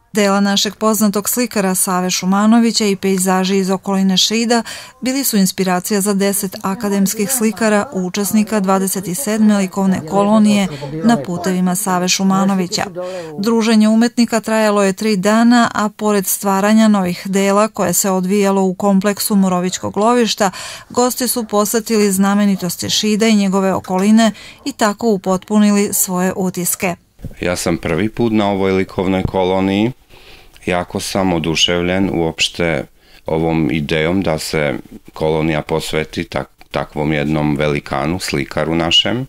Dela našeg poznatog slikara Save Šumanovića i pejzaži iz okoline Šida bili su inspiracija za 10 akademskih slikara, učesnika 27. likovne kolonije na putevima Save Šumanovića. Druženje umetnika trajalo je 3 dana, a pored stvaranja novih dela koje se odvijalo u kompleksu Morovićkog lovišta, gosti su posetili znamenitosti Šida i njegove okoline i tako upotpunili svoje utiske. Ja sam prvi put na ovoj likovnoj koloniji. Jako sam oduševljen uopšte ovom idejom da se kolonija posveti takvom jednom velikanu, slikaru našem.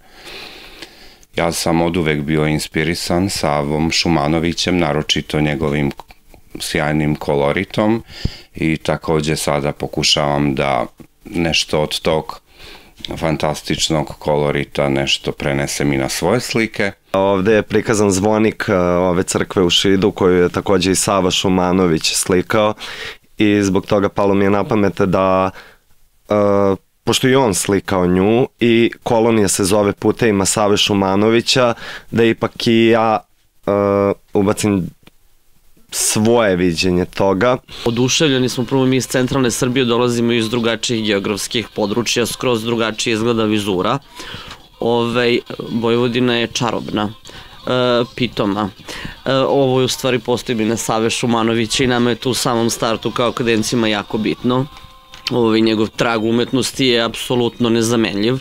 Ja sam oduvek bio inspirisan Savom Šumanovićem, naročito njegovim sjajnim koloritom i takođe sada pokušavam da nešto od tog fantastičnog kolorita nešto prenesem i na svoje slike. Ovde je prikazan zvonik ove crkve u Šidu koju je takođe i Sava Šumanović slikao i zbog toga palo mi je na pamet da, pošto i on slikao nju i kolonija se zove Putevima Save Šumanovića, da ipak i ja ubacim svoje viđenje toga. Oduševljeni smo, prvo mi iz centralne Srbije dolazimo iz drugačijih geografskih područja, skroz drugačije izgleda vizura. Vojvodina je čarobna, pitoma. Ovo je u stvari postojbina Save Šumanovića i nama je tu u samom startu kao akademcima jako bitno. Njegov trag umetnosti je apsolutno nezamenljiv.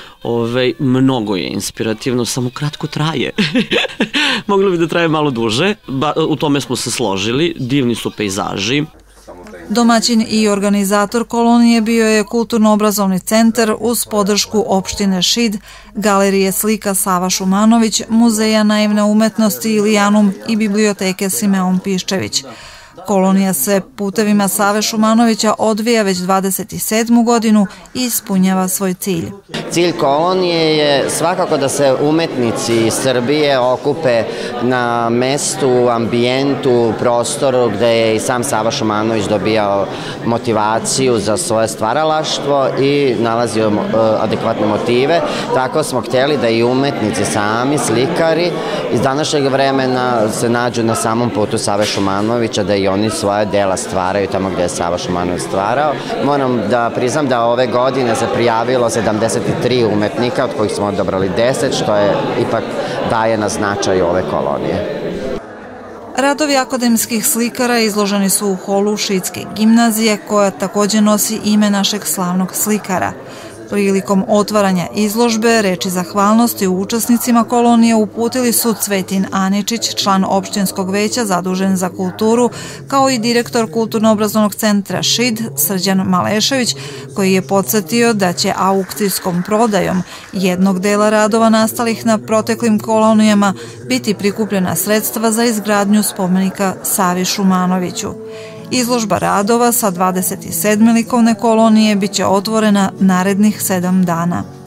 Mnogo je inspirativno, samo kratko traje. Moglo bi da traje malo duže, u tome smo se složili, divni su pejzaži. Domaćin i organizator kolonije bio je Kulturno-obrazovni centar uz podršku opštine Šid, Galerije slika Sava Šumanović, Muzeja naivne umetnosti Ilijanum i biblioteke Simeon Piščević. Kolonija se putevima Save Šumanovića odvija već 27. godinu i ispunjava svoj cilj. Cilj kolonije je svakako da se umetnici iz Srbije okupe na mestu, ambijentu, prostoru gde je i sam Sava Šumanović dobijao motivaciju za svoje stvaralaštvo i nalazio adekvatne motive. Tako smo htjeli da i umetnici sami, slikari iz današnjeg vremena se nađu na samom putu Save Šumanovića, da i oni svoje dela stvaraju tamo gde je Sava Šumanović stvarao. Moram da priznam da ove godine se prijavilo 73 umetnika, od kojih smo odabrali 10, što je ipak daje na značaju ove kolonije. Radovi akademskih slikara izloženi su u holu Šidske gimnazije, koja takođe nosi ime našeg slavnog slikara. Prilikom otvaranja izložbe reči zahvalnosti učesnicima kolonije uputili su Cvetin Aničić, član opštinskog veća zadužen za kulturu, kao i direktor Kulturno-obrazovnog centra Šid, Srđan Malešević, koji je podsjetio da će aukcijskom prodajom jednog dela radova nastalih na proteklim kolonijama biti prikupljena sredstva za izgradnju spomenika Savi Šumanoviću. Izložba radova sa 27. likovne kolonije biće otvorena narednih 7 dana.